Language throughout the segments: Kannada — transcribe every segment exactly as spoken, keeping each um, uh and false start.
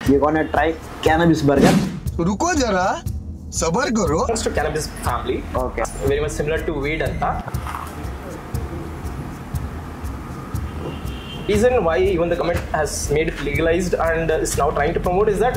You're gonna try cannabis burger. रुको जरा सबर करो. Belongs to cannabis family. Okay. Very much similar to weed anta. Reason why even the government has made it legalized and is now trying to promote is that.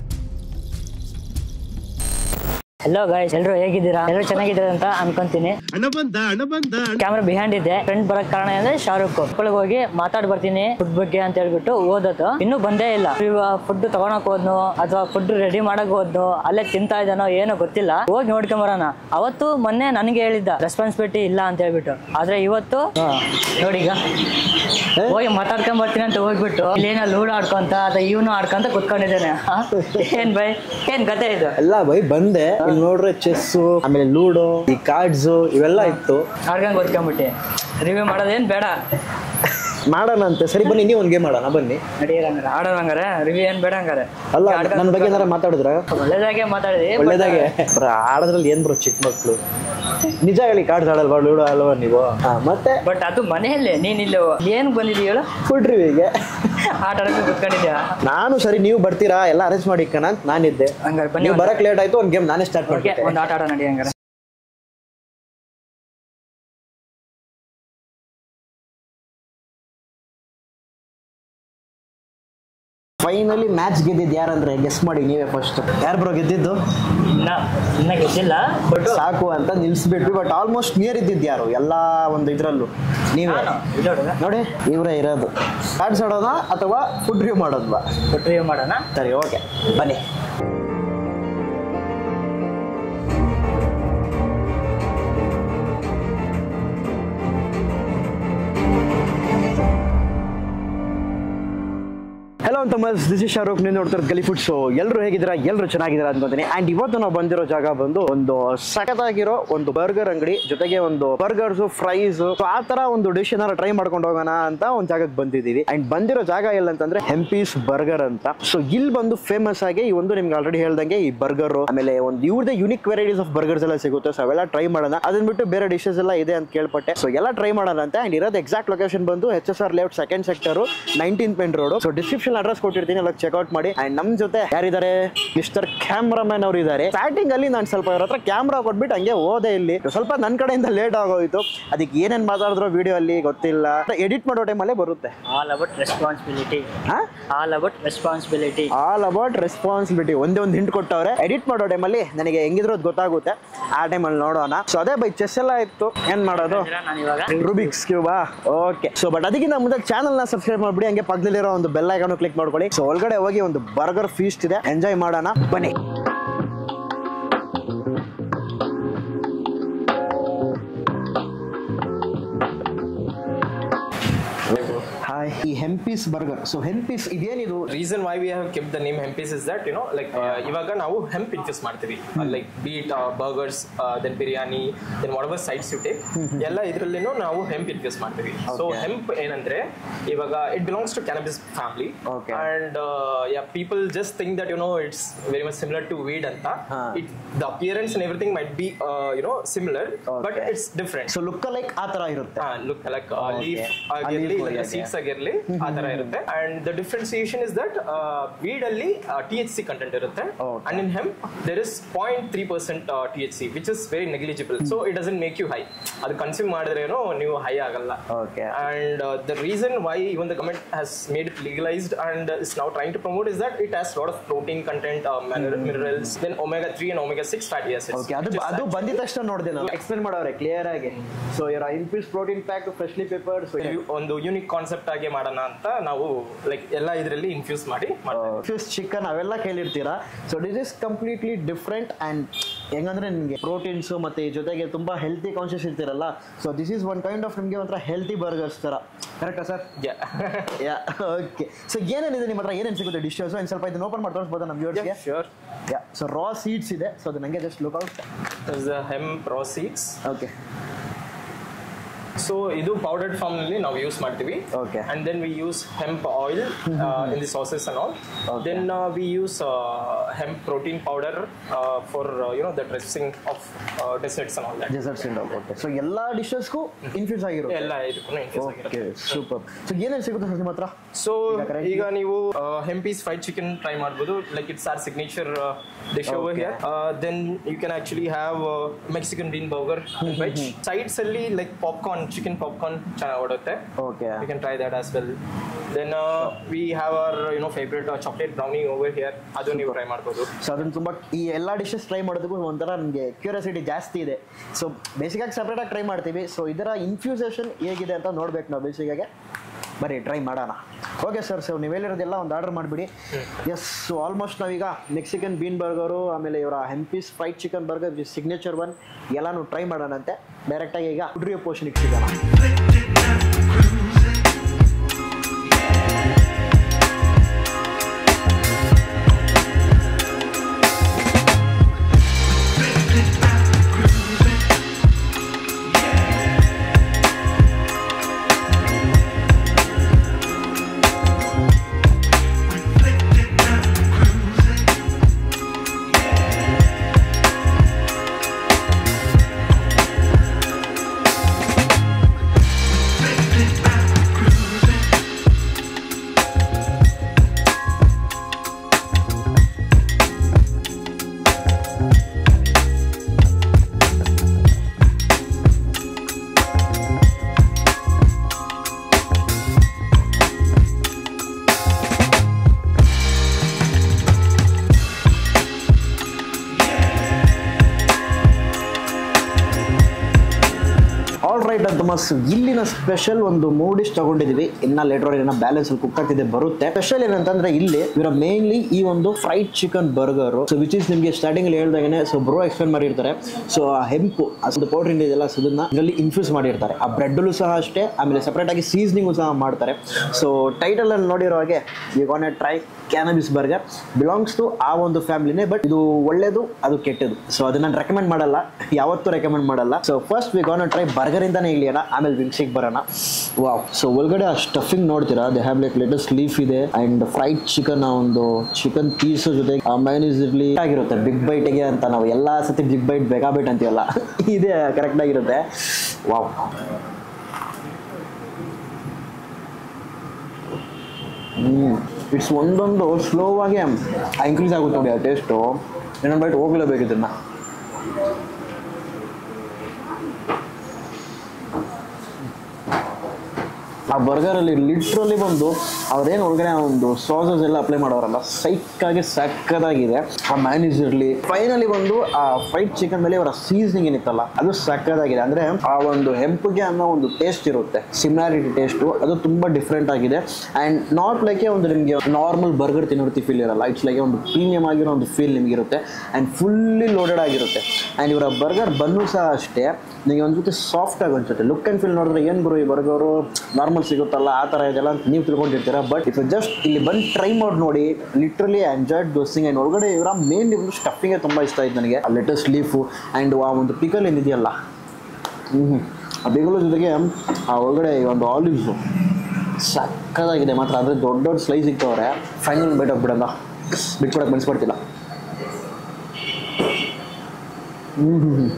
Hello guys, ಎಲ್ಲರೂ ಹೇಗಿದ್ದೀರಾ? ಎಲ್ಲರೂ ಚೆನ್ನಾಗಿದ್ದಾರೆ ಅಂತ ಅನ್ಕೊಂತೀನಿ. ಕ್ಯಾಮ್ರಾ ಬಿಹೈಂಡ್ ಇದೆ. ಫ್ರೆಂಡ್ ಬರಕ್ ಕಾರಣ ಅಂದ್ರೆ ಶಾರುಖ್ ಒಳಗೆ ಹೋಗಿ ಮಾತಾಡ್ ಬರ್ತೀನಿ ಫುಡ್ ಬಗ್ಗೆ ಅಂತ ಹೇಳ್ಬಿಟ್ಟು ಓದೋದು. ಇನ್ನೂ ಬಂದೇ ಇಲ್ಲ. ಫುಡ್ ತಗೊಳಕ್ ಹೋದ್ನು ಅಥವಾ ಫುಡ್ ರೆಡಿ ಮಾಡಕ್ ಹೋದ್ನು, ಅಲ್ಲೇ ತಿಂತಾ ಇದ್ದಾನೋ ಏನೋ ಗೊತ್ತಿಲ್ಲ. ಹೋಗಿ ನೋಡ್ಕೊಂಬರೋಣ. ಅವತ್ತು ಮೊನ್ನೆ ನನಗೆ ಹೇಳಿದ್ದ ರೆಸ್ಪಾನ್ಸಿಬಿಲಿಟಿ ಇಲ್ಲ ಅಂತ ಹೇಳ್ಬಿಟ್ಟು. ಆದ್ರೆ ಇವತ್ತು ನೋಡಿ, ಈಗ ಹೋಗಿ ಮಾತಾಡ್ಕೊಂಡ್ ಬರ್ತೀನಿ ಅಂತ ಹೋಗ್ಬಿಟ್ಟು ಇಲ್ಲೇನೋ ಲೂಡ್ ಆಡ್ಕೊಂತ ಅಥವಾ ಇವನು ಆಡ್ಕೊಂತ ಕುತ್ಕೊಂಡಿದ್ದೇನೆ. ಏನ್ ಬೈ, ಏನ್ ಕತೆ ಇದು? ಎಲ್ಲ ಬೈ ಬಂದೆ ಇಲ್ಲಿ ನೋಡ್ರೆ ಚೆಸ್ ಆಮೇಲೆ ಲೂಡೋ ಈ ಕಾರ್ಡ್ಸ್ ಇವೆಲ್ಲ ಇತ್ತು. ಆಡ್ಕೊಂಡ್ ಕೂತ್ಕೊಂಡ್ಬಿಟ್ಟೆ. ರಿವ್ಯೂ ಮಾಡೋದೇನ್ ಬೇಡ, ಮಾಡೋಣ ಅಂತೆ. ಸರಿ ಬನ್ನಿ, ನೀವು ಒಂದ್ ಗೇಮ್ ಮಾಡೋಣ ಬನ್ನಿ. ನಡೀರಂಗಾರೆ ಆಡೋಣ. ಹಂಗಾರೆ ರಿವ್ಯೂ ಏನ್ ಬೇಡ ಹಂಗಾರೆ. ಅಲ್ಲ, ನನ್ನ ಬಗ್ಗೆ ಏನಾರ ಮಾತಾಡಿದ್ರ? ಒಳ್ಳೇದಾಗೆ ಮಾತಾಡಿದಿ. ಒಳ್ಳೇದಾಗೆ ಆಡೋದ್ರಲ್ಲಿ ಏನ್ ಬ್ರೋ ಚಿಕ್ಕ ಮಕ್ಳು. ನಿಜ ಹೇಳಿ, ಕಾರ್ಡ್ಸ್ ಆಡಲ್ವಾ, ಲೂಡೋ ಅಲ್ವಾ ನೀವು? ಮತ್ತೆ ಬಟ್ ಅದು ಮನೆಯಲ್ಲೇ ನೀನ್ ಇಲ್ಲಿ ಏನ್ ಬಂದಿದ್ದೀ ಹೇಳು? ಫುಡ್ ರಿವ್ಯೂಗೆ ಆಟ ಆಡಕ್ಕೆ ಕುತ್ಕೊಂಡಿದ್ಯಾ? ನಾನು ಸರಿ ನೀವು ಬರ್ತೀರಾ ಎಲ್ಲ ಅರೇಂಜ್ ಮಾಡಿ ಕಣ ಅಂತ ನಾನಿದ್ದೆ. ಹಂಗಾರೆ ಬನ್ನಿ, ಬರಕ್ ಲೇಟ್ ಆಯ್ತು, ಒಂದ್ ಗೇಮ್ ನಾನೇ ಸ್ಟಾರ್ಟ್ ಮಾಡ್ತೀನಿ. ಒಂದ್ ಆಟ ಆಡ ನಡಿ ಹಂಗಾರೆ. ಫೈನಲಿ ಮ್ಯಾಚ್ ಗೆದ್ದಿದ್ದು ಯಾರಂದ್ರೆ ಗೆಸ್ ಮಾಡಿ ನೀವೇ ಫಸ್ಟ್. ಯಾರು ಬ್ರೋ ಗೆದ್ದಿದ್ದು? ಇನ್ನ ಗೆದ್ದಿಲ್ಲ, ಬಟ್ ಸಾಕು ಅಂತ ನಿಲ್ಸ್ಬಿಟ್ವಿ. ಬಟ್ ಆಲ್ಮೋಸ್ಟ್ ನಿಯರ್ ಇದ್ದಿದ್ದು ಯಾರು ಎಲ್ಲಾ ಒಂದು ಇದ್ರಲ್ಲೂ ನೀವೇ ನೋಡಿ. ಇವರೇ ಇರೋದು. ಕಾರ್ಡ್ಸ್ ಆಡೋದಾ ಅಥವಾ ಫುಡ್ ರಿವ್ಯೂ ಮಾಡೋದ್ವಾ? ಫುಡ್ ರಿವ್ಯೂ ಮಾಡೋಣ. ಸರಿ, ಓಕೆ, ಬನ್ನಿ. ಹಲೋ ತಮ್ಮಸ್, ದಿಸ್ ಇಸ್ ಶಾರುಖ್. ನೀವು ನೋಡ್ತಾರೆ ಗಲಿ ಫುಡ್. ಸೊ ಎಲ್ಲರೂ ಹೇಗಿದ್ದೀರಾ? ಎಲ್ಲರೂ ಚೆನ್ನಾಗಿದ್ದೀರಾ ಅನ್ಕೊಂತೀನಿ. ಅಂಡ್ ಇವತ್ತು ನಾವು ಬಂದಿರೋ ಜಾಗ ಬಂದು ಒಂದು ಸಖತ್ತಾಗಿರೋ ಒಂದು ಬರ್ಗರ್ ಅಂಗಡಿ, ಜೊತೆಗೆ ಒಂದು ಬರ್ಗರ್ಸ್, ಫ್ರೈಸ್, ಆ ತರ ಒಂದು ಡಿಶ್ ಏನಾರ ಟ್ರೈ ಮಾಡ್ಕೊಂಡು ಹೋಗೋಣ ಅಂತ ಒಂದು ಜಾಗಕ್ಕೆ ಬಂದಿದ್ದೀವಿ. ಅಂಡ್ ಬಂದಿರೋ ಜಾಗ ಎಲ್ಲ ಅಂತಂದ್ರೆ ಹೆಂಪೀಸ್ ಬರ್ಗರ್ ಅಂತ. ಸೊ ಇಲ್ಲಿ ಬಂದು ಫೇಮಸ್ ಆಗಿ ಈ ಒಂದು ನಿಮ್ಗೆ ಆಲ್ರೆಡಿ ಹೇಳ್ದಂಗೆ ಈ ಬರ್ಗರ್, ಆಮೇಲೆ ಒಂದು ಇವ್ರದೇ ಯುನಿಕ್ ವೆರೈಟೀಸ್ ಆಫ್ ಬರ್ಗರ್ಸ್ ಎಲ್ಲ ಸಿಗುತ್ತೆ. ಸೊ ಅವೆಲ್ಲ ಟ್ರೈ ಮಾಡೋಣ. ಅದನ್ನ ಬಿಟ್ಟು ಬೇರೆ ಡಿಶಸ್ ಎಲ್ಲ ಇದೆ ಅಂತ ಕೇಳ್ಪಟ್ಟೆ. ಸೊ ಎಲ್ಲ ಟ್ರೈ ಮಾಡೋಣ ಅಂತ. ಅಂಡ್ ಇರೋದು ಎಕ್ಸಾಕ್ಟ್ ಲೊಕೇಶನ್ ಬಂದು H S R layout second sector, nineteen pen road. So description address ಕೊಟ್ಟಿರ್ತೀನಿ, ಎಲ್ಲ ಚೆಕ್ಔಟ್ ಮಾಡಿ. ಅಂಡ್ ನಮ್ ಜೊತೆ ಯಾರಿದ್ದಾರೆ? ಮಿಸ್ಟರ್ ಕ್ಯಾಮ್ರಾಮನ್ ಅವರು ಇದ್ದಾರೆ. ಸ್ಟಾರ್ಟಿಂಗ್ ಅಲ್ಲಿ ನಾನು ಸ್ವಲ್ಪ ಅವ್ರ ಹತ್ರ ಕ್ಯಾಮ್ರಾ ಕೊಟ್ಬಿಟ್ಟು ಹಂಗೆ ಹೋದೆ. ಇಲ್ಲಿ ಸ್ವಲ್ಪ ನನ್ನ ಕಡೆಯಿಂದ ಲೇಟ್ ಆಗೋಯ್ತು. ಅದಕ್ಕೆ ಏನೇನ್ ಮಾತಾಡಿದ್ರು ವಿಡಿಯೋ ಅಲ್ಲಿ ಗೊತ್ತಿಲ್ಲ. ಎಡಿಟ್ ಮಾಡೋ ಟೈಮಲ್ಲೇ ಬರುತ್ತೆ. All about responsibility. All about responsibility. All about responsibility. ಒಂದೇ ಒಂದು ಹಿಂಟ್ ಕೊಟ್ಟವ್ರೆ. ಎಡಿಟ್ ಮಾಡೋ ಟೈಮಲ್ಲಿ ನನಗೆ ಹೆಂಗಿದ್ರು ಅದು ಗೊತ್ತಾಗುತ್ತೆ. ಆ ಟೈಮಲ್ಲಿ ನೋಡೋಣ. ಸೊ ಅದೇ ಬೈ ಚೆಸ್ ಎಲ್ಲ ಇತ್ತು. ಏನ್ ಮಾಡೋದು? ರೂಬಿಕ್ಸ್ ಕ್ಯೂಬಾ? ಓಕೆ. ಸೊ ಬಟ್ ಅದಕ್ಕಿಂತ ಮುಂದೆ ಚಾನಲ್ ನ ಸಬ್ಸ್ಕ್ರೈಬ್ ಮಾಡ್ಬಿಡಿ. ಹಂಗೆ ಪಕ್ಕದಲ್ಲಿರೋ ಒಂದು ಬೆಲ್ ಐಕಾನ್ ಕ್ಲಿಕ್ ಮಾಡ್ಕೊಳ್ಳಿ. ಸೊ ಒಳಗಡೆ ಹೋಗಿ ಒಂದು ಬರ್ಗರ್ ಫೀಸ್ಟ್ ಇದೆ, ಎಂಜಾಯ್ ಮಾಡೋಣ ಬನ್ನಿ. Hi, Hempis burger. So Hempis ಇದೇನಿದು? Reason why we have kept the name Hempis is that, you know, like ಇವಾಗ ನಾವು hemp infuse ಮಾಡ್ತೀವಿ. Like be it uh, burgers, uh, then biryani, then whatever sides you take, ಎಲ್ಲ ಇದರಲ್ಲಿನೂ ನಾವು hemp infuse ಮಾಡ್ತೀವಿ. So hemp ಏನಂದ್ರೆ ಇವಾಗ it belongs to cannabis family. Okay. And uh, yeah, people just think that, you know, it's very much similar to weed ಅಂತ. It the appearance and everything might be uh, you know, similar, okay, but it's different. So look alike ಆ ತರ ಇರುತ್ತೆ. Ah, look like uh, okay. leaf ಆಗಿರಲಿ ಇಲ್ಲ seeds ಆಗಿರಲಿ ಆ ತರ ಇರುತ್ತೆ. And the differentiation is that uh, weed ಅಲ್ಲಿ uh, T H C content ಇರುತ್ತೆ, okay, and in hemp there is zero point three percent uh, T H C, which is very negligible. So it doesn't make you high. ಅದು ಕನ್ಸ್ಯೂಮ್ ಮಾಡಿದ್ರೇನೋ ನೀವು ಹೈ ಆಗಲ್ಲ. Okay. And uh, the reason why even the government has made it legalized and uh, is now trying to promote is that it has lot of protein content, uh, mm. minerals, then omega three and omega six fatty acids. Okay, ಅದು ಅದು ಬಂದಿದ ತಕ್ಷಣ ನೋಡಿದೆ ನಾನು. ಎಕ್ಸ್ಪ್ಲೇನ್ ಮಾಡೋರೆ ಕ್ಲಿಯರ್ ಆಗಿ. ಸೊ ಇವರ infuse protein pack freshly prepared. So ಒಂದು ಯೂನಿಕ್ ಕಾನ್ಸೆಪ್ಟ್ ಆಗಿ ಮಾಡೋಣ ಅಂತ ನಾವು ಲೈಕ್ ಎಲ್ಲ ಇದರಲ್ಲಿ ಇನ್ಫ್ಯೂಸ್ ಮಾಡಿ ಇನ್ಫ್ಯೂಸ್ ಚಿಕನ್ ಅವೆಲ್ಲ ಕೇಳಿರ್ತೀರಾ. So this is completely different. And ಹೆಂಗಂದ್ರೆ ನಿಮಗೆ ಪ್ರೋಟೀನ್ಸ್ ಮತ್ತೆ ಜೊತೆಗೆ ತುಂಬಾ ಹೆಲ್ತಿ ಕಾನ್ಶಿಯಸ್ ಇರ್ತೀರಲ್ಲ. So this is one kind of ನಿಮಗೆ ಒಂಥರ ಹೆಲ್ತಿ ಬರ್ಗರ್ಸ್ ತರ. ಕರೆಕ್ಟಾ ಸರ್? ಯಾ. ಓಕೆ. ಸೊ ಏನೇನಿದೆ ನಿಮ್ಮ ಹತ್ರ, ಏನೇನು ಸಿಗುತ್ತೆ ಡಿಶಸ್? ಒಂದು ಸ್ವಲ್ಪ ಇದನ್ನ ಓಪನ್ ಮಾಡಿ ತೋರಿಸ್ಬೋದಾ ನಮ್ಮ ವ್ಯೂವರ್ಸ್ಗೆ? Sure. Yeah. So raw seeds ಇದೆ. ಸೊ ಅದು ನನಗೆ just look out. This is the hemp raw seeds. Okay. So ಇದು ಪೌಡರ್ಡ್ ಫಾರ್ಮ್ ನಲ್ಲಿ ನಾವು ಯೂಸ್ ಮಾಡ್ತೀವಿ. Okay. And then we use hemp oil uh, in the sauces and all. Okay. Then uh, we use uh, hemp protein powder uh, for uh, you know the dressing of uh, desserts and all that. Desserts ಇಂದ. ಓಕೆ, ಸೊ ಎಲ್ಲಾ ಡಿಶಸ್ಗೂ ಇನ್ಫ್ಯೂಸ್ ಆಗಿರುತ್ತೆ. ಎಲ್ಲ ಇದಕ್ಕೂ infuse ಆಗಿರುತ್ತೆ. Okay, super. ಸೊ ಏನೇನು ಸಿಗುತ್ತೆ ಸರ್ ನಿಮ್ಮ ಹತ್ರ? ಸೊ ಈಗ correct ಈಗ ನೀವು hempies fried chicken try ಮಾಡ್ಬೋದು. Like it's our signature dish over here. Then you can actually have Mexican green burger veg. Sides ಅಲ್ಲಿ ಲೈಕ್ ಪಾಪ್ಕಾರ್ನ್, ಚಿಕನ್ ಪಾಪ್ಕಾರ್ನ್ ಚೆನ್ನಾಗಿ ಓಡುತ್ತೆ. Okay, You can try that as well. Then uh, we have our you know favorite uh, chocolate brownie over here. ಅದು ನೀವು ಟ್ರೈ ಮಾಡ್ಬೋದು. ಸೊ ಅದನ್ನ ತುಂಬ ಈ ಎಲ್ಲ ಡಿಶಸ್ ಟ್ರೈ ಮಾಡೋದಕ್ಕೂ ಒಂಥರ ನನಗೆ ಕ್ಯೂರಿಯಾಸಿಟಿ ಜಾಸ್ತಿ ಇದೆ. ಸೊ ಬೇಸಿಕಾಗಿ ಸಪ್ರೇಟಾಗಿ ಟ್ರೈ ಮಾಡ್ತೀವಿ. ಸೊ ಇದರ ಇನ್ಫ್ಯೂಸೇಷನ್ ಹೇಗಿದೆ ಅಂತ ನೋಡ್ಬೇಕು ನಾವು ಬೇಸಿಗೆ. ಬರೀ ಟ್ರೈ ಮಾಡೋಣ. ಓಕೆ ಸರ್, ಸೊ ನೀವು ಹೇಳಿರೋದೆಲ್ಲ ಒಂದು ಆರ್ಡರ್ ಮಾಡಿಬಿಡಿ. ಎಸ್, ಸೊ ಆಲ್ಮೋಸ್ಟ್ ನಾವೀಗ ಮೆಕ್ಸಿಕನ್ ಬೀನ್ ಬರ್ಗರು, ಆಮೇಲೆ ಇವರ hempies fried chicken burger signature one ಎಲ್ಲನೂ ಟ್ರೈ ಮಾಡೋಣಂತೆ. ಡೈರೆಕ್ಟಾಗಿ ಈಗ ಫುಡ್ ರಿವ್ಯೂ ಪೋರ್ಷನ್ಗೆ ಸಿಗೋಣ. ಆಲ್ ರೈಟ್ ಅಂತ ಮಸ್ ಇಲ್ಲಿನ ಸ್ಪೆಷಲ್ ಒಂದು ಮೂರು ಡಿಶ್ ತಗೊಂಡಿದ್ದೀವಿ. ಇನ್ನ ಲೇಟರ್ ಏನೋ ಬ್ಯಾಲೆನ್ಸ್ ಅಲ್ಲಿ ಕುಕ್ ಆಗ್ತಿದೆ ಬರುತ್ತೆ. ಸ್ಪೆಷಲ್ ಏನಂತಂದ್ರೆ ಇಲ್ಲಿ ಇವರ ಮೇನ್ಲಿ ಈ ಒಂದು fried chicken burger, so which is ನಿಮಗೆ ಸ್ಟಾರ್ಟಿಂಗ್ ಅಲ್ಲಿ ಹೇಳ್ದಾಗೇನೆ ಸೊ ಬ್ರೋ ಎಕ್ಸ್ಪ್ಲೇನ್ ಮಾಡಿರ್ತಾರೆ. ಸೊ ಆ ಹೆಂಪು ಅದು ಪೌಡರ್ ಇದೆಯಲ್ಲ, ಸೊ ಅದನ್ನ ಇದರಲ್ಲಿ ಇನ್ಫ್ಯೂಸ್ ಮಾಡಿರ್ತಾರೆ. ಆ ಬ್ರೆಡ್ಲು ಸಹ ಅಷ್ಟೇ, ಆಮೇಲೆ ಸಪ್ರೇಟ್ ಆಗಿ ಸೀಸನಿಂಗು ಸಹ ಮಾಡ್ತಾರೆ. ಸೊ ಟೈಟಲ್ ಅಲ್ಲಿ ನೋಡಿರೋ ಹಾಗೆ you gonna try cannabis burger, belongs to ಆ ಒಂದು ಫ್ಯಾಮಿಲಿನೇ. ಬಟ್ ಇದು ಒಳ್ಳೇದು, ಅದು ಕೆಟ್ಟದು. ಸೊ ಅದನ್ನ ನಾನು ರೆಕಮೆಂಡ್ ಮಾಡಲ್ಲ, ಯಾವತ್ತೂ ರೆಕಮೆಂಡ್ ಮಾಡಲ್ಲ. So first we gonna try burger ಇಂದಾನೆ ಇಳಿಯೋಣ, ಆಮೇಲೆ ವಿಂಗ್ಸಿಗೆ ಬರೋಣ. ವಾವ್, ಸೊ ಒಳಗಡೆ ಆ ಸ್ಟಫಿಂಗ್ ನೋಡ್ತೀರಾ, they have like lettuce leaf ಇದೆ ಅಂಡ್ ಫ್ರೈಡ್ ಚಿಕನ್ ಒಂದು ಚಿಕನ್ ಪೀಸ್ ಜೊತೆ ಮೈನೀಸ್ ಇರ್ಲಿ ಆಗಿರುತ್ತೆ. ಬಿಗ್ ಬೈಟ್ಗೆ ಅಂತ ನಾವು ಎಲ್ಲಾ ಸತಿ ಬಿಗ್ ಬೈಟ್ ಬೇಕಾ ಬೈಟ್ ಅಂತೀವಲ್ಲ, ಇದೇ ಕರೆಕ್ಟ್ ಆಗಿರುತ್ತೆ. ವಾವ್, ಹ್ಮ್ ಇಟ್ಸ್ ಒಂದೊಂದು ಸ್ಲೋ ಆಗಿ ಇನ್ಕ್ರೀಸ್ ಆಗುತ್ತೆ ನೋಡಿ ಆ ಟೇಸ್ಟು. ಇನ್ನೊಂದು ಬೈಟ್ ಹೋಗ್ಲೇಬೇಕು ಇದನ್ನ. ಆ ಬರ್ಗರಲ್ಲಿ ಲಿಟ್ರಲಿ ಬಂದು ಅವ್ರೇನು ಒಳಗಡೆ ಒಂದು ಸಾಸಸ್ ಎಲ್ಲ ಅಪ್ಲೈ ಮಾಡೋರಲ್ಲ, ಸೈಕಾಗಿ ಸಕ್ಕದಾಗಿದೆ. ಆ ಮ್ಯಾನೀಸ್ ಇರಲಿ, ಫೈನಲಿ ಒಂದು ಆ ಫ್ರೈಡ್ ಚಿಕನ್ ಮೇಲೆ ಅವರ ಸೀಸನಿಂಗ್ ಏನಿತ್ತಲ್ಲ ಅದು ಸಕ್ಕದಾಗಿದೆ. ಅಂದ್ರೆ ಆ ಒಂದು ಹೆಂಪಿಗೆ ಅನ್ನೋ ಒಂದು ಟೇಸ್ಟ್ ಇರುತ್ತೆ, ಸಿಮಿಲಾರಿಟಿ ಟೇಸ್ಟು, ಅದು ತುಂಬಾ ಡಿಫ್ರೆಂಟ್ ಆಗಿದೆ. ಅಂಡ್ ನಾಟ್ ಲೈಕ್ ಒಂದು ನಿಮಗೆ ನಾರ್ಮಲ್ ಬರ್ಗರ್ ತಿನ್ನೋರ್ತಿ ಫೀಲ್ ಇರಲ್ಲ. ಇಟ್ಸ್ ಲೈಕ್ ಒಂದು ಪ್ರೀಮಿಯಂ ಆಗಿರೋ ಒಂದು ಫೀಲ್ ನಿಮ್ಗೆ ಇರುತ್ತೆ ಅಂಡ್ ಫುಲ್ಲಿ ಲೋಡೆಡ್ ಆಗಿರುತ್ತೆ. ಅಂಡ್ ಇವರ ಬರ್ಗರ್ ಬನ್ನು ಸಹ ಅಷ್ಟೇ ನಿಮಗೆ ಒಂದು ಜೊತೆ ಸಾಫ್ಟ್ ಆಗಿ ಅನ್ಸುತ್ತೆ. ಲುಕ್ ಅಂಡ್ ಫೀಲ್ ನೋಡಿದ್ರೆ ಏನು ಗುರು ಈ ಬರ್ಗರು ನಾರ್ಮಲ್ ಸಿಗುತ್ತಲ್ಲ ಆ ಥರ ಇದೆಲ್ಲ ಅಂತ ನೀವು ತಿಳ್ಕೊಂಡಿರ್ತೀರ. ಬಟ್ ಇಫ್ ಜಸ್ಟ್ ಇಲ್ಲಿ ಬಂದು ಟ್ರೈ ಮಾಡಿ ನೋಡಿ, ಲಿಟ್ರಲಿ ಎಂಜಾಯ್ಡ್ ದೋಸಿಂಗ್. ಆ್ಯಂಡ್ ಒಳಗಡೆ ಇವರ ಮೇನ್ ಒಂದು ಸ್ಟಫಿಂಗೇ ತುಂಬ ಇಷ್ಟ ಆಯ್ತು ನನಗೆ. ಆ ಲೆಟಸ್ ಲೀಫು ಆ್ಯಂಡ್ ಆ ಒಂದು ಪಿಕಲ್ ಏನಿದೆಯಲ್ಲ, ಹ್ಞೂ ಆ ಪಿಕಲ್ ಜೊತೆಗೆ ಆ ಒಳಗಡೆ ಒಂದು ಆಲಿವ್ಸು ಸಕ್ಕದಾಗಿದೆ ಮಾತ್ರ. ಆದರೆ ದೊಡ್ಡ ದೊಡ್ಡ ಸ್ಲೈಸ್ ಸಿಗ್ತವ್ರೆ. ಫೈನಲ್ ಬೈಟ್ ಹೋಗ್ಬಿಡಲ್ಲ, ಬಿಟ್ಕೊಡಕ್ಕೆ ಮನ್ಸ್ಕೊಡ್ತಿಲ್ಲ. ಹ್ಞೂ ಹ್ಞೂ ಹ್ಞೂ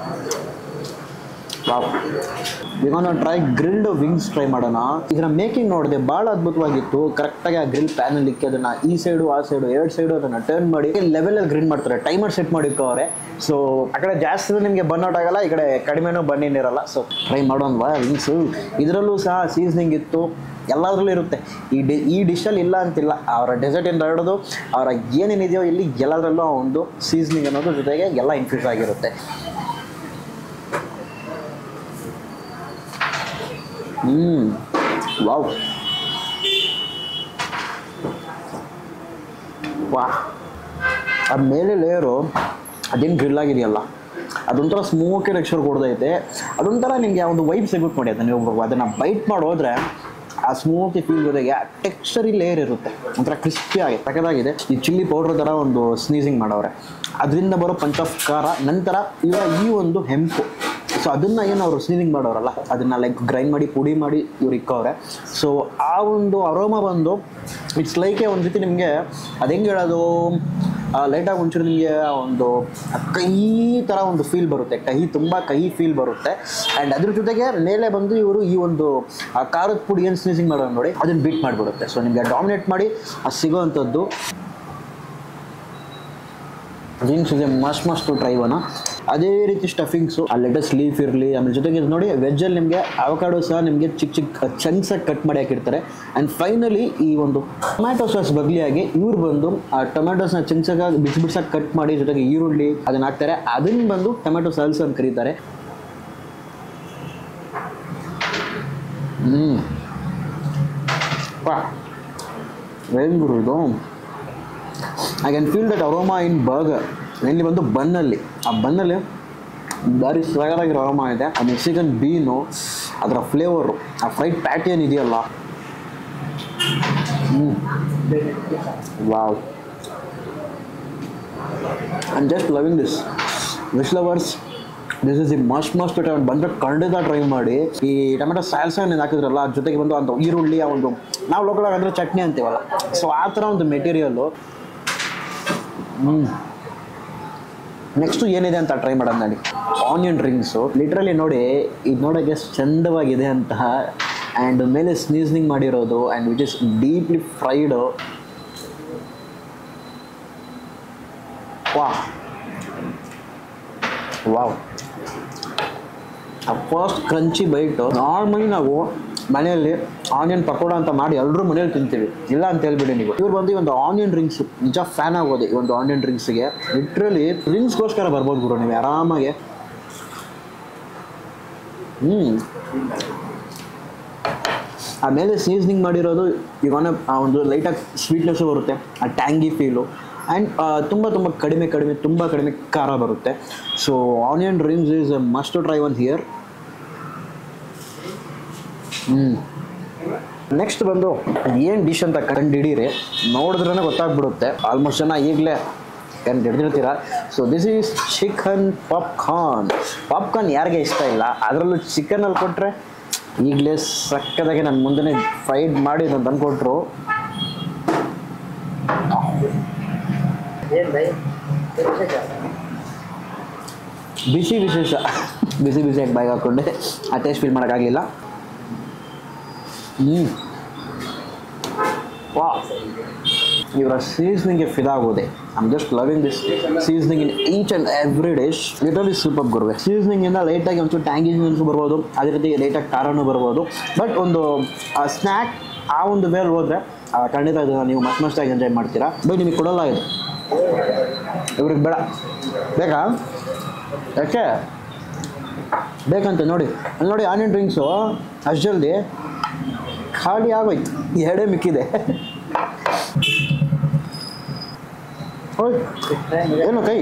ವಾವ್, ಈಗ ನಾವು ಟ್ರೈ ಗ್ರಿಲ್ಡ್ ವಿಂಗ್ಸ್ ಟ್ರೈ ಮಾಡೋಣ. ಇದರ ಮೇಕಿಂಗ್ ನೋಡಿದೆ ಭಾಳ ಅದ್ಭುತವಾಗಿತ್ತು. ಕರೆಕ್ಟಾಗಿ ಆ ಗ್ರಿಲ್ ಪ್ಯಾನಲ್ಲಿ ಇಕ್ಕಿ ಅದನ್ನು ಈ ಸೈಡು ಆ ಸೈಡು ಎರಡು ಸೈಡು ಅದನ್ನು ಟರ್ನ್ ಮಾಡಿ ಲೆವೆಲಲ್ಲಿ ಗ್ರಿಲ್ ಮಾಡ್ತಾರೆ. Timer set ಮಾಡಿಕ್ಕವ್ರೆ. ಸೊ ಆ ಕಡೆ ಜಾಸ್ತಿ ನಿಮಗೆ ಬನ್ ಔಟ್ ಆಗಲ್ಲ, ಈ ಕಡೆ ಕಡಿಮೆನೂ ಬನ್ನೇನಿರಲ್ಲ. ಸೊ ಟ್ರೈ ಮಾಡೋಣವಾ ವಿಂಗ್ಸು. ಇದರಲ್ಲೂ ಸಹ ಸೀಸನಿಂಗ್ ಇತ್ತು, ಎಲ್ಲದರಲ್ಲೂ ಇರುತ್ತೆ. ಈ ಡಿ ಈ ಡಿಶಲ್ಲಿ ಇಲ್ಲ ಅಂತಿಲ್ಲ. ಅವರ ಡೆಸರ್ಟ್ ಏನು ಹರಡೋದು, ಅವರ ಏನೇನಿದೆಯೋ ಇಲ್ಲಿ ಎಲ್ಲದರಲ್ಲೂ ಒಂದು ಸೀಸನಿಂಗ್ ಅನ್ನೋದ್ರ ಜೊತೆಗೆ ಎಲ್ಲ ಇನ್ಫ್ಯೂಸ್ ಆಗಿರುತ್ತೆ. ಹ್ಮ್ ವಾವ್ ವಾ, ಆ ಮೇಲೆ ಲೇಯರು ಅದೇನು ಗ್ರಿಲ್ ಆಗಿದೆಯಲ್ಲ, ಅದೊಂಥರ ಸ್ಮೋಕಿ ಟೆಕ್ಸ್ಚರ್ ಕೊಡ್ದೈತೆ. ಅದೊಂಥರ ನಿಮಗೆ ಒಂದು ವೈಬ್ ಸಿಗುತ್ತೆ ನೋಡಿ. ಅದನ್ನ ನೀವು ಅದನ್ನು ಬೈಟ್ ಮಾಡೋದ್ರೆ ಆ ಸ್ಮೋಕಿ ಫೀಲ್ ಜೊತೆಗೆ ಟೆಕ್ಸ್ಚರಿ ಲೇಯರ್ ಇರುತ್ತೆ, ಒಂಥರ ಕ್ರಿಸ್ಪಿ ಆಗಿ ಸಕ್ಕದಾಗಿದೆ. ಈ ಚಿಲ್ಲಿ ಪೌಡ್ರ್ ಥರ ಒಂದು ಸ್ನೀಸಿಂಗ್ ಮಾಡವ್ರೆ, ಅದರಿಂದ ಬರೋ ಪಂಚ್ ಆಫ್ ಖಾರ. ನಂತರ ಇವರ ಈ ಒಂದು ಹೆಂಪು ಸೊ ಅದನ್ನು ಏನು ಅವರು ಸೀನಿಂಗ್ ಮಾಡೋರಲ್ಲ ಅದನ್ನು ಲೈಕ್ ಗ್ರೈಂಡ್ ಮಾಡಿ ಪುಡಿ ಮಾಡಿ ಇವ್ರು ಇಕ್ಕವ್ರೆ. ಸೊ ಆ ಒಂದು ಅರೋಮಾ ಬಂದು ಇಟ್ಸ್ ಲೈಕ್ ಒಂದು ರೀತಿ ನಿಮಗೆ ಅದು ಹೆಂಗೆ ಹೇಳೋದು, ಲೈಟಾಗಿ ಒಂಚೂರು ನಿಮಗೆ ಒಂದು ಕಹಿ ಥರ ಒಂದು ಫೀಲ್ ಬರುತ್ತೆ, ಕಹಿ ತುಂಬ ಕಹಿ ಫೀಲ್ ಬರುತ್ತೆ. ಆ್ಯಂಡ್ ಅದ್ರ ಜೊತೆಗೆ ಮೇಲೆ ಬಂದು ಇವರು ಈ ಒಂದು ಖಾರದ ಪುಡಿ ಏನು ಸ್ನೀಸಿಂಗ್ ಮಾಡೋದು ನೋಡಿ ಅದನ್ನು ಬೀಟ್ ಮಾಡಿಬಿಡುತ್ತೆ. ಸೊ ನಿಮಗೆ ಡಾಮಿನೇಟ್ ಮಾಡಿ ಅದು ಸಿಗೋವಂಥದ್ದು ವಿಂಗ್ಸ್ ಇದೆ ಮಸ್ಟ್ ಮಸ್ಟು ಟ್ರೈವನ. ಅದೇ ರೀತಿ ಸ್ಟಫಿಂಗ್ಸು ಆ ಲೆಟಸ್ ಲೀಫ್ ಇರಲಿ, ಆಮೇಲೆ ಜೊತೆಗೆ ನೋಡಿ ವೆಜ್ಜಲ್ಲಿ ನಿಮಗೆ ಅವಕಾಡೋ ಸಹ ನಿಮಗೆ ಚಿಕ್ಕ ಚಿಕ್ಕ ಚಂಕ್ಸಾಗಿ ಕಟ್ ಮಾಡಿ ಹಾಕಿರ್ತಾರೆ. ಆ್ಯಂಡ್ ಫೈನಲಿ ಈ ಒಂದು ಟೊಮ್ಯಾಟೊ ಸಾಸ್ ಬದಲಿಯಾಗಿ ಇವ್ರು ಬಂದು ಆ ಟೊಮ್ಯಾಟೋಸ್ನ ಚಂಕ್ಸಾಗಿ ಬಿಸಿ ಬಿಡ್ಸಾಗಿ ಕಟ್ ಮಾಡಿ ಜೊತೆಗೆ ಈರುಳ್ಳಿ ಅದನ್ನು ಹಾಕ್ತಾರೆ, ಅದನ್ನು ಬಂದು ಟೊಮ್ಯಾಟೊ ಸಾಲ್ಸ್ ಅಂತ ಕರೀತಾರೆ. ಹ್ಞೂ ವೆರಿ ಗುಡ್ ಇದು. I can feel that aroma in burger. ಇಲ್ಲಿ ಬಂದು ಬನ್ನಲ್ಲಿ, ಆ ಬನ್ನಲ್ಲಿ ಭಾರಿ ಸಗದಾಗಿರೋ ಅರೋಮಾ ಇದೆ. ಆ ಮೆಕ್ಸಿಕನ್ ಬೀನು, ಅದರ ಫ್ಲೇವರು, ಆ ಫ್ರೈಡ್ ಪ್ಯಾಟಿ ಏನಿದೆಯಲ್ಲ, ಹ್ಞೂ wow. I am just loving this. Wish lovers, this is the must must time ಬಂದರೆ ಖಂಡಿತ ಟ್ರೈ ಮಾಡಿ. ಈ ಟೊಮೆಟೊ ಸಾಲ್ಸ ನೀವು ಹಾಕಿದ್ರಲ್ಲ ಅದ್ರ ಜೊತೆಗೆ ಬಂದು ಅಂತ ಈರುಳ್ಳಿ, ಆ ಒಂದು ನಾವು ಲೋಕಲಾಗಿ ಅಂದರೆ ಚಟ್ನಿ ಅಂತೀವಲ್ಲ, ಸೊ ಆ ಥರ ಒಂದು ಮೆಟೀರಿಯಲ್ಲು. ಹ್ಞೂ ನೆಕ್ಸ್ಟು ಏನಿದೆ ಅಂತ ಟ್ರೈ ಮಾಡೋದು ನೋಡಿ. ಆನಿಯನ್ ರಿಂಗ್ಸು ಲಿಟ್ರಲಿ ನೋಡಿ, ಇದು ನೋಡೋಕ್ಕೆ ಚಂದವಾಗಿದೆ ಅಂತಹ. ಆ್ಯಂಡ್ ಮೇಲೆ ಸ್ನೀಸ್ನಿಂಗ್ ಮಾಡಿರೋದು and which is deeply fried. ವಾ ವಾವ್. ಆ ಫಸ್ಟ್ ಕ್ರಂಚಿ ಬೈಟು ನಾರ್ಮಲಿ ನಾವು ಮನೆಯಲ್ಲಿ ಆನಿಯನ್ ಪಕೋಡ ಅಂತ ಮಾಡಿ ಎಲ್ಲರೂ ಮನೇಲಿ ತಿಂತೀವಿ, ಇಲ್ಲ ಅಂತ ಹೇಳ್ಬಿಡಿ ನೀವು. ಇವ್ರು ಬಂದು ಈ ಒಂದು ಆನಿಯನ್ ರಿಂಗ್ಸ್ ನಿಜ ಫ್ಯಾನ್ ಆಗೋದು. ಈ ಒಂದು ಆನಿಯನ್ ರಿಂಗ್ಸ್ಗೆ ಲಿಟ್ರಲಿ ರಿಂಗ್ಸ್ಗೋಸ್ಕರ ಬರ್ಬೋದು ಗುರು ನೀವು ಆರಾಮಾಗೆ. ಹ್ಞೂ ಆಮೇಲೆ ಸೀಸನಿಂಗ್ ಮಾಡಿರೋದು ಇವಾಗ ಆ ಒಂದು ಲೈಟಾಗಿ ಸ್ವೀಟ್ನೆಸ್ಸು ಬರುತ್ತೆ, ಆ ಟ್ಯಾಂಗಿ ಫೀಲು. ಆ್ಯಂಡ್ ತುಂಬ ತುಂಬ ಕಡಿಮೆ ಕಡಿಮೆ ತುಂಬ ಕಡಿಮೆ ಖಾರ ಬರುತ್ತೆ. So onion rings is a must to try one here. ಹ್ಞೂ ನೆಕ್ಸ್ಟ್ ಬಂದು ಏನು ಡಿಶ್ ಅಂತ ಕಂಡು ಹಿಡೀರಿ, ನೋಡಿದ್ರೇ ಗೊತ್ತಾಗ್ಬಿಡುತ್ತೆ. ಆಲ್ಮೋಸ್ಟ್ ಜನ ಈಗಲೇ ಕಂಡು ಹಿಡ್ದಿರ್ತೀರ. So this is chicken popcorn. Popcorn ಯಾರಿಗೆ ಇಷ್ಟ ಇಲ್ಲ, ಅದರಲ್ಲೂ ಚಿಕನಲ್ಲಿ ಕೊಟ್ಟರೆ ಈಗಲೇ ಸಕ್ಕದಾಗೆ ನನ್ನ ಮುಂದೆ ಫ್ರೈಡ್ ಮಾಡಿ ನಾನು ತಂದುಕೊಟ್ರು. ಬಿಸಿ ವಿಶೇಷ, ಬಿಸಿ ಬಿಸಿಯಾಗಿ ಬಾಯಿಗೆ ಹಾಕ್ಕೊಂಡೆ, ಆ ಟೇಸ್ಟ್ ಫೀಲ್ ಮಾಡೋಕ್ಕಾಗಲಿಲ್ಲ. ಹ್ಞೂ ವಾ, ಇವರ ಸೀಸನಿಂಗ್ಗೆ ಫಿದಾಗೋದೆ. I am just loving this seasoning in each and every dish. Literally super ಗುರುವೆ. ಸೀಸನಿಂಗಿಂದ ಲೈಟಾಗಿ ಒಂಚೂರು ಟ್ಯಾಂಗಿಂಗ್ಸು ಬರ್ಬೋದು, ಅದೇ ರೀತಿ ಲೈಟಾಗಿ ಖಾರನೂ ಬರ್ಬೋದು. ಬಟ್ ಒಂದು ಸ್ನ್ಯಾಕ್ ಆ ಒಂದು ವೇಲ್ ಹೋದರೆ ಖಂಡಿತ ಇದನ್ನು ನೀವು ಮಸ್ತ್ ಮಸ್ತಾಗಿ ಎಂಜಾಯ್ ಮಾಡ್ತೀರಾ. ಬೈ ನಿಮಗೆ ಕೊಡೋಲ್ಲ ಇದು, ಇವ್ರಿಗೆ ಬೇಡ. ಬೇಕಾ? ಯಾಕೆ ಬೇಕಂತ ನೋಡಿ. ಅಲ್ಲಿ ನೋಡಿ ಆನಿಯನ್ ಡ್ರಿಂಕ್ಸು ಅಷ್ಟು ಜಲ್ದಿ ಖಾಲಿ ಆಗೋಯ್ತು, ಎರಡೇ ಮಿಕ್ಕಿದೆ. ಏನು ಕೈ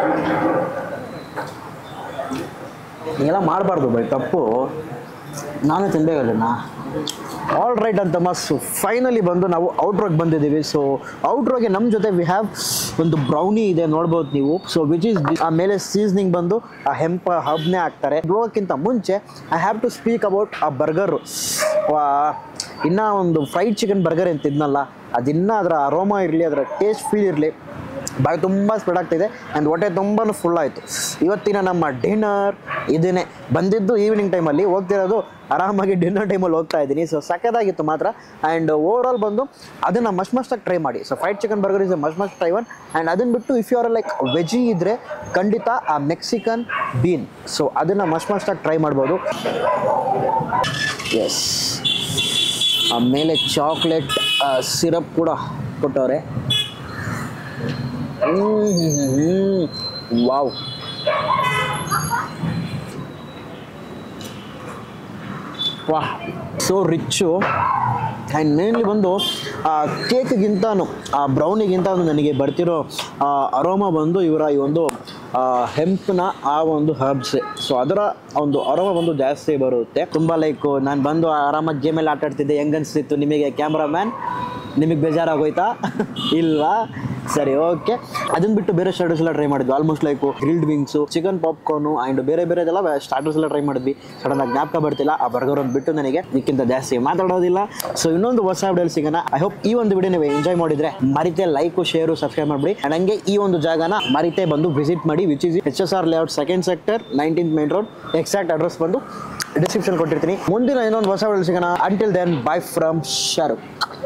ಹಿಂಗೆಲ್ಲ ಮಾಡಬಾರ್ದು ಬೈ, ತಪ್ಪು. ನಾನೇ ತಿನ್ಬೇಕಲ್ಲ. ಆಲ್ ರೈಟ್ ಅಂತ ಮಸ್ಸು ಫೈನಲಿ ಬಂದು ನಾವು ಔಟ್ರೋಗೆ ಬಂದಿದ್ದೀವಿ. ಸೊ ಔಟ್ರೋಗೆ ನಮ್ಮ ಜೊತೆ ವಿ ಹ್ಯಾವ್ ಒಂದು ಬ್ರೌನಿ ಇದೆ, ನೋಡ್ಬೋದು ನೀವು. ಸೊ ವಿಚ್ ಈಸ್ ಆ ಮೇಲೆ ಸೀಸನಿಂಗ್ ಬಂದು ಆ ಹೆಂಪ ಹಬ್ನೇ ಹಾಕ್ತಾರೆ. ಹೋಗೋಕ್ಕಿಂತ ಮುಂಚೆ I have to speak about ಆ ಬರ್ಗರು. ಇನ್ನೂ ಒಂದು ಫ್ರೈಡ್ ಚಿಕನ್ ಬರ್ಗರ್ ಅಂತ ಇದ್ನಲ್ಲ, ಅದಿನ್ನೂ ಅದರ ಅರೋಮಾ ಇರಲಿ, ಅದರ ಟೇಸ್ಟ್ ಫೀಲ್ ಇರಲಿ, ಬಾಯಿ ತುಂಬ ಸ್ಪ್ರೆಡ್ ಆಗ್ತಿದೆ. ಆ್ಯಂಡ್ ಹೊಟ್ಟೆ ತುಂಬಾ ಫುಲ್ ಆಯಿತು. ಇವತ್ತಿನ ನಮ್ಮ ಡಿನ್ನರ್ ಇದನ್ನೇ ಬಂದಿದ್ದು ಈವ್ನಿಂಗ್ ಟೈಮಲ್ಲಿ, ಹೋಗ್ತಿರೋದು ಆರಾಮಾಗಿ ಡಿನ್ನರ್ ಟೈಮಲ್ಲಿ ಹೋಗ್ತಾ ಇದ್ದೀನಿ. ಸೊ ಸಖತ್ತಾಗಿತ್ತು ಮಾತ್ರ. ಆ್ಯಂಡ್ ಓವರ್ ಆಲ್ ಬಂದು ಅದನ್ನು ಮಸ್ಟ್ ಮಸ್ಟಾಗಿ ಟ್ರೈ ಮಾಡಿ. So fried chicken burger is a must must try one. And ಅದನ್ನು ಬಿಟ್ಟು if you are like veggie ಇದ್ದರೆ ಖಂಡಿತ ಆ ಮೆಕ್ಸಿಕನ್ ಬೀನ್, ಸೊ ಅದನ್ನು ಮಸ್ಟ್ ಮಸ್ಟಾಗಿ ಟ್ರೈ ಮಾಡ್ಬೋದು. ಎಸ್, ಆಮೇಲೆ ಚಾಕ್ಲೇಟ್ ಸಿರಪ್ ಕೂಡ ಕೊಟ್ಟವ್ರೆ. ವಾವ್, ವಾಹ್, ಸೊ ರಿಚ್ಚು. ಆ್ಯಂಡ್ ಮೇನ್ಲಿ ಬಂದು ಆ ಕೇಕ್ಗಿಂತನೂ ಆ ಬ್ರೌನಿಗಿಂತ ನನಗೆ ಬರ್ತಿರೋ ಅರೋಮಾ ಬಂದು ಇವರ ಈ ಒಂದು ಹೆಂಪ್ನ ಆ ಒಂದು ಹರ್ಬ್ಸೆ. ಸೊ ಅದರ ಒಂದು ಅರೋಮಾ ಬಂದು ಜಾಸ್ತಿ ಬರುತ್ತೆ. ತುಂಬ ಲೈಕು ನಾನು ಬಂದು ಆರಾಮಾಗಿ ಗೇಮ್ ಎಲ್ಲ ಆಟ ಆಡ್ತಿದ್ದೆ, ಹೆಂಗನ್ಸ್ತಿತ್ತು ನಿಮಗೆ ಕ್ಯಾಮ್ರಾಮ್ಯಾನ್? ನಿಮಗೆ ಬೇಜಾರಾಗೋಯ್ತಾ? ಇಲ್ವಾ? ಸರಿ ಓಕೆ. ಅದನ್ನ ಬಿಟ್ಟು ಬೇರೆ ಸ್ಟಾರ್ಟರ್ಸ್ ಎಲ್ಲ ಟ್ರೈ ಮಾಡಿದ್ವಿ. Almost like grilled wings, chicken popcorn and ಬೇರೆ ಬೇರೆದೆಲ್ಲ ಸ್ಟಾರ್ಟರ್ಸ್ ಎಲ್ಲ ಟ್ರೈ ಮಾಡಿದ್ವಿ. ಸಡನ್ ಆಗಿ ಜ್ಞಾಪಕ ಬರ್ತಿಲ್ಲ. ಆ ಬರ್ಗರ್ ಒಂದು ಬಿಟ್ಟು ನನಗೆ ಇದಕ್ಕಿಂತ ಜಾಸ್ತಿ ಮಾತಾಡೋದಿಲ್ಲ. ಸೊ ಇನ್ನೊಂದು ಹೊಸ ವಿಡಿಯೋ ಸಿಗೋಣ. ಐ ಹೋಪ್ ಈ ಒಂದು ವಿಡಿಯೋ ನೀವು ಎಂಜಾಯ್ ಮಾಡಿದ್ರೆ ಮರಿತೆ ಲೈಕ್ ಶೇರು ಸಬ್ಸ್ಕ್ರೈಬ್ ಮಾಡ್ಬಿಡಿ. ಅಂಡ್ ಹಂಗೆ ಈ ಒಂದು ಜಾಗನ ಮರಿತೆ ಬಂದು ವಿಸಿಟ್ ಮಾಡಿ, which is H S R layout second sector nineteenth main road. Exact address ಬಂದು ಡಿಸ್ಕ್ರಿಪ್ಷನ್ ಕೊಟ್ಟಿರ್ತೀನಿ. ಮುಂದಿನ ಇನ್ನೊಂದು ಹೊಸ ವಿಡಿಯೋ ಸಿಗೋಣ. Until then bye from Shahrukh.